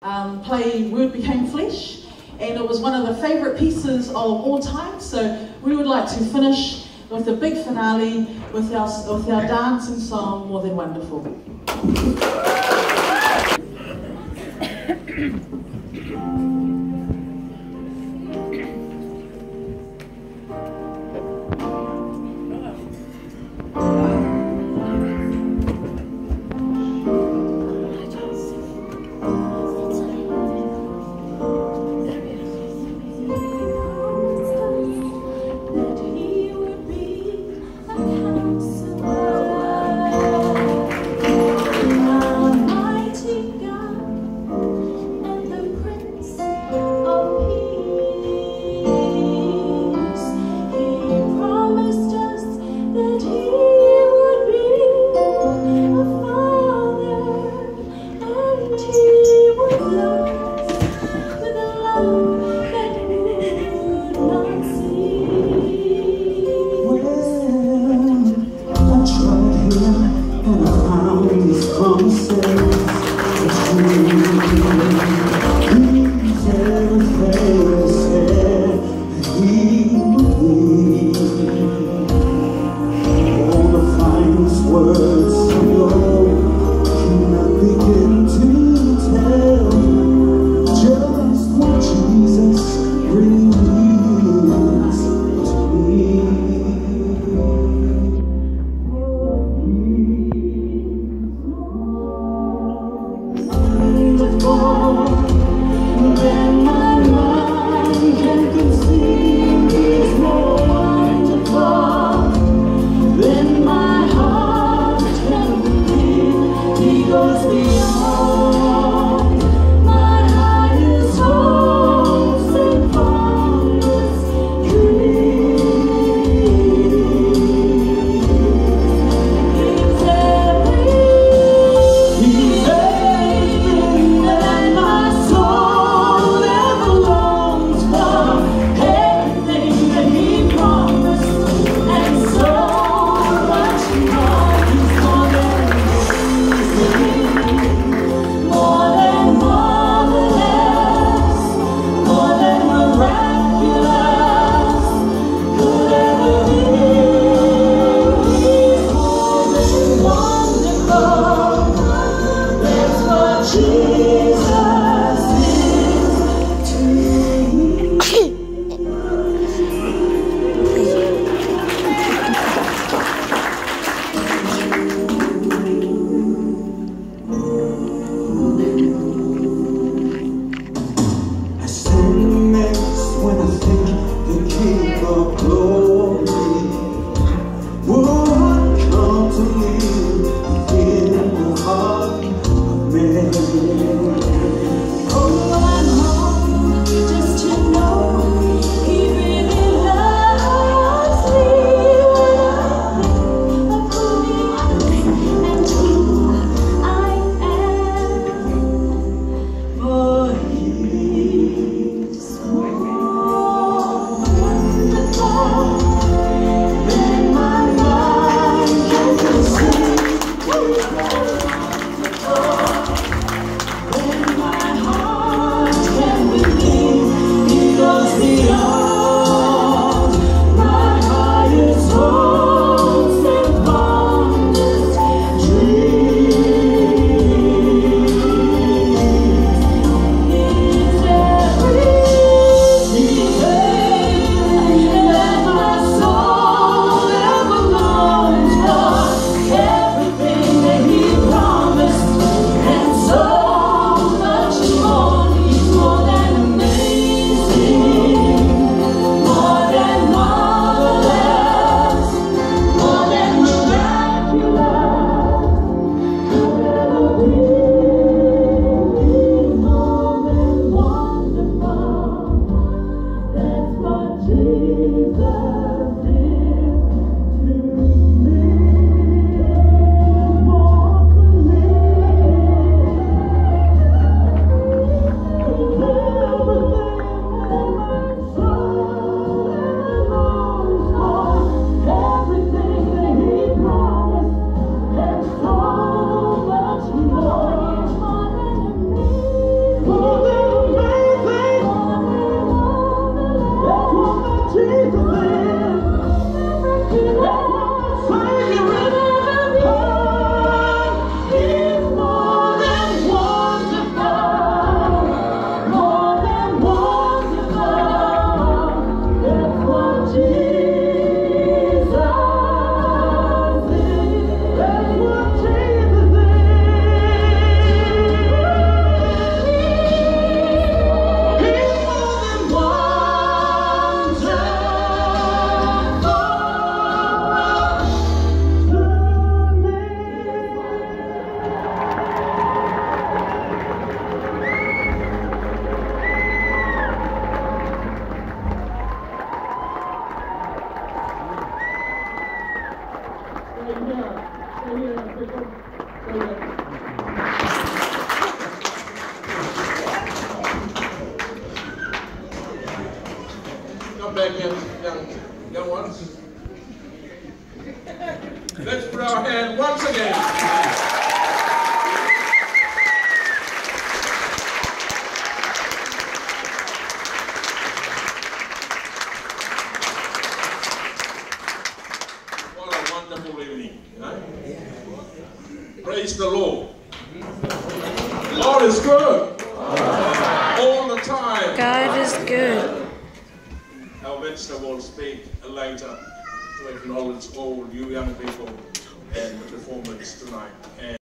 play Word Became Flesh, and it was one of the favourite pieces of all time, so we would like to finish with the big finale with our dancing song, More Than Wonderful. back in, young ones. Let's put our hand once again. What a wonderful evening, Praise the Lord. The Lord is good. All the time. God is good. Our minister will speak later to acknowledge all you young people and the performance tonight.